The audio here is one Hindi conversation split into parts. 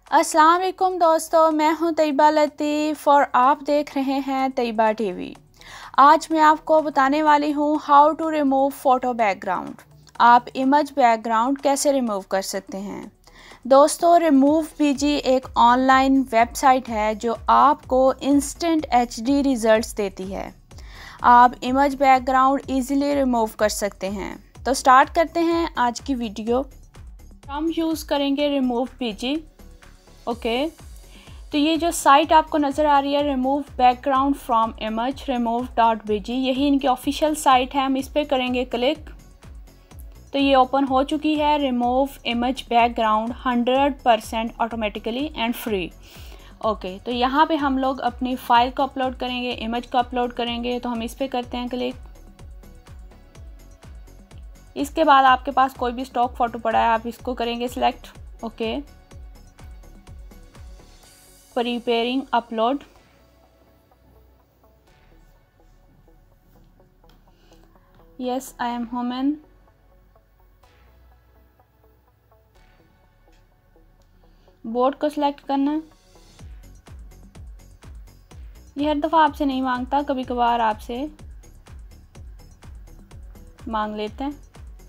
अस्सलाम वालेकुम दोस्तों, मैं हूं तैयबा लतीफ़ और आप देख रहे हैं तैयबा टीवी। आज मैं आपको बताने वाली हूं how to remove photo background. आप इमेज बैकग्राउंड कैसे रिमूव कर सकते हैं। दोस्तों, रिमूव बीजी एक ऑनलाइन वेबसाइट है जो आपको इंस्टेंट HD रिज़ल्ट्स देती है। आप इमेज बैकग्राउंड इजीली रिमूव कर सकते हैं। तो स्टार्ट करते हैं आज की वीडियो। हम यूज़ करेंगे रिमूव बीजी। ओके, तो ये जो साइट आपको नज़र आ रही है remove background from image remove.bg, यही इनकी ऑफिशियल साइट है। हम इस पर करेंगे क्लिक तो ये ओपन हो चुकी है। Remove image background 100% automatically and free. Okay, तो यहाँ पे हम लोग अपनी फ़ाइल को अपलोड करेंगे, इमेज को अपलोड करेंगे। तो हम इस पर करते हैं क्लिक। इसके बाद आपके पास कोई भी स्टॉक फ़ोटो पड़ा है, आप इसको करेंगे select. Okay, preparing upload. Yes, I am human. Board को सिलेक्ट करना। ये हर दफ़ा आपसे नहीं मांगता, कभी कभार आपसे मांग लेते हैं।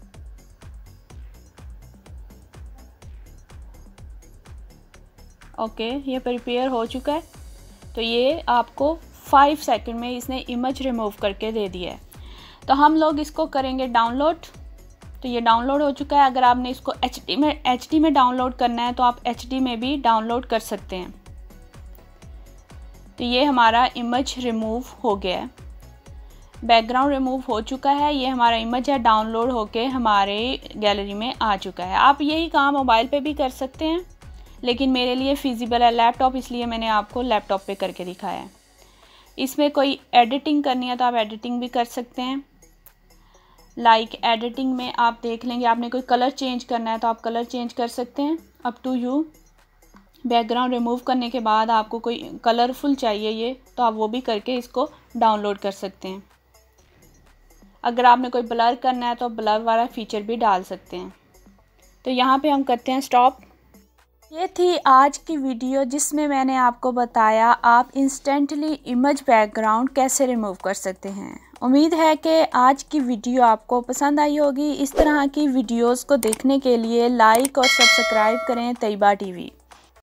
ओके, ये प्रिपेयर हो चुका है। तो ये आपको 5 सेकंड में इसने इमेज रिमूव करके दे दिया है। तो हम लोग इसको करेंगे डाउनलोड। तो ये डाउनलोड हो चुका है। अगर आपने इसको HD में डाउनलोड करना है तो आप HD में भी डाउनलोड कर सकते हैं। तो ये हमारा इमेज रिमूव हो गया है, बैकग्राउंड रिमूव हो चुका है। ये हमारा इमेज है, डाउनलोड होके हमारे गैलरी में आ चुका है। आप यही काम मोबाइल पे भी कर सकते हैं, लेकिन मेरे लिए फिजिबल है लैपटॉप, इसलिए मैंने आपको लैपटॉप पे करके दिखाया है। इसमें कोई एडिटिंग करनी है तो आप एडिटिंग भी कर सकते हैं। एडिटिंग में आप देख लेंगे, आपने कोई कलर चेंज करना है तो आप कलर चेंज कर सकते हैं, up to you. Background remove करने के बाद आपको कोई कलरफुल चाहिए ये, तो आप वो भी करके इसको डाउनलोड कर सकते हैं। अगर आपने कोई ब्लर करना है तो ब्लर वाला फीचर भी डाल सकते हैं। तो यहाँ पे हम करते हैं स्टॉप। ये थी आज की वीडियो जिसमें मैंने आपको बताया आप इंस्टेंटली इमेज बैकग्राउंड कैसे रिमूव कर सकते हैं। उम्मीद है कि आज की वीडियो आपको पसंद आई होगी। इस तरह की वीडियोस को देखने के लिए लाइक और सब्सक्राइब करें तैयबा टीवी।